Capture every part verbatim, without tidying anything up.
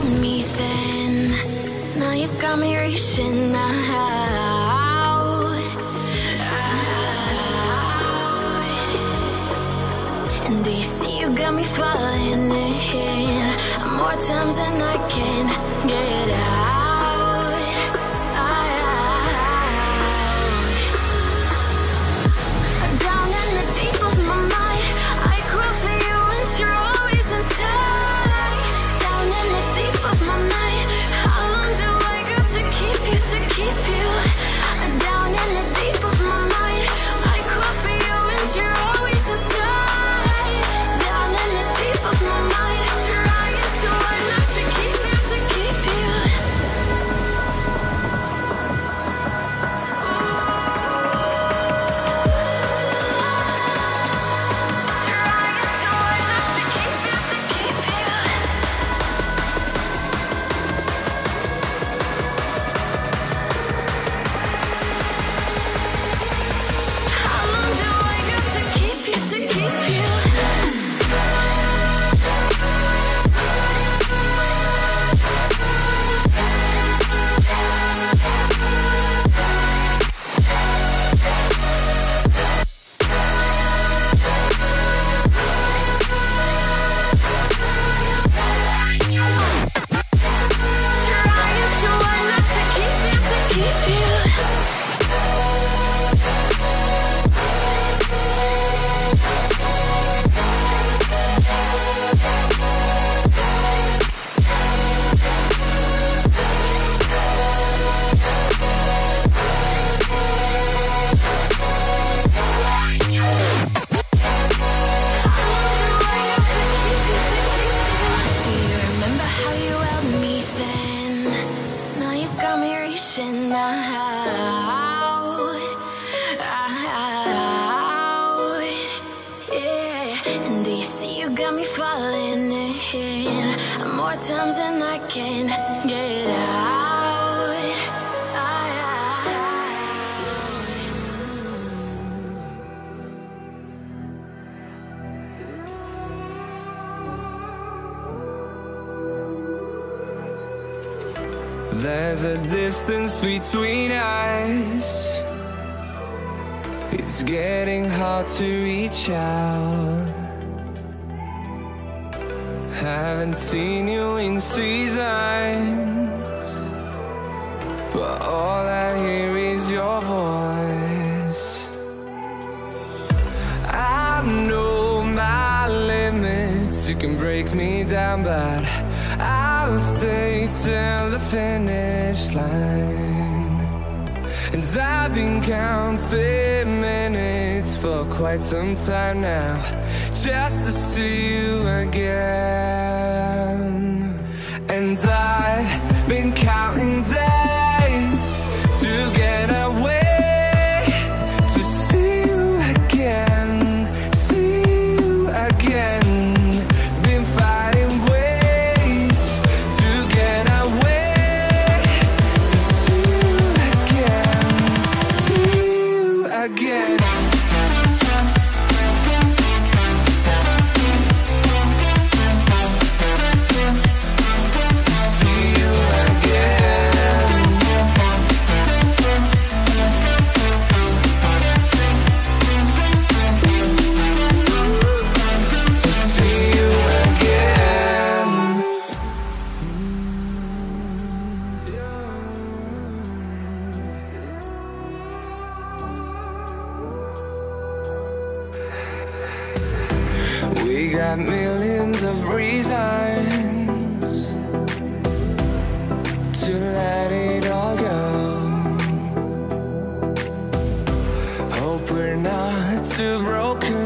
held me then, now you got me reaching out, out. And do you see you got me falling in more times than I can get out. Times and I can't get out. There's a distance between us. It's getting hard to reach out. Haven't seen you in seasons, but all I hear is your voice. I know my limits, you can break me down, but I'll stay till the finish line. And I've been counting minutes for quite some time now, just to see you again. And I've been counting days to get away, to see you again, see you again. Been fighting ways to get away, to see you again, see you again. We got millions of reasons to let it all go. Hope we're not too broken.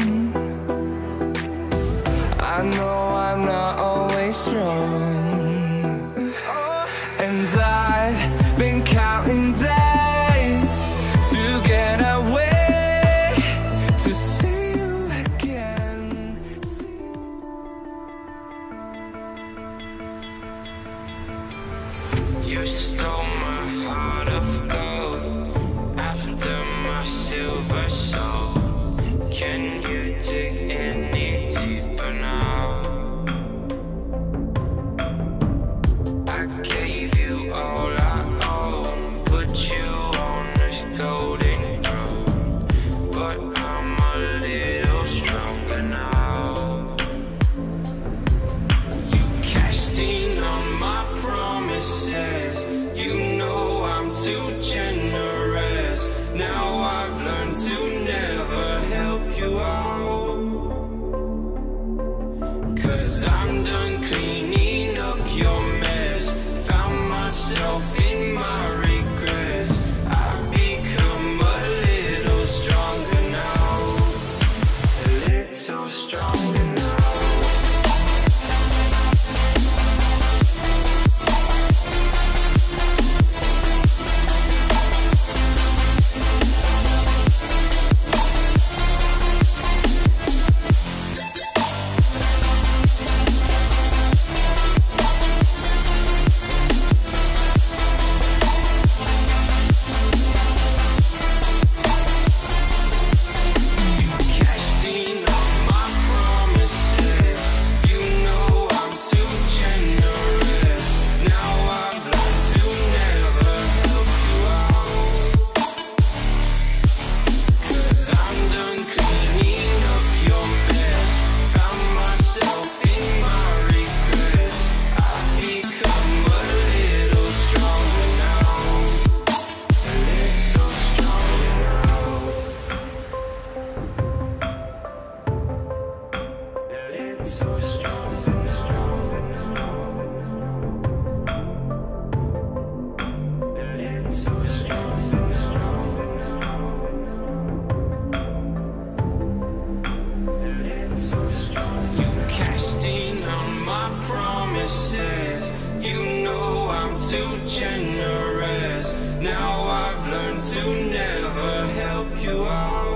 I know I'm not always strong, and I've been counting days to get away. You stole my heart of gold after my silver soul. Can you dig any deeper now? promises. You know I'm too generous. Now I've learned to never help you out. 'Cause I'm done cleaning up your mess. Found myself in my regrets. I've become a little stronger now. A little stronger now. You know I'm too generous. Now I've learned to never help you out.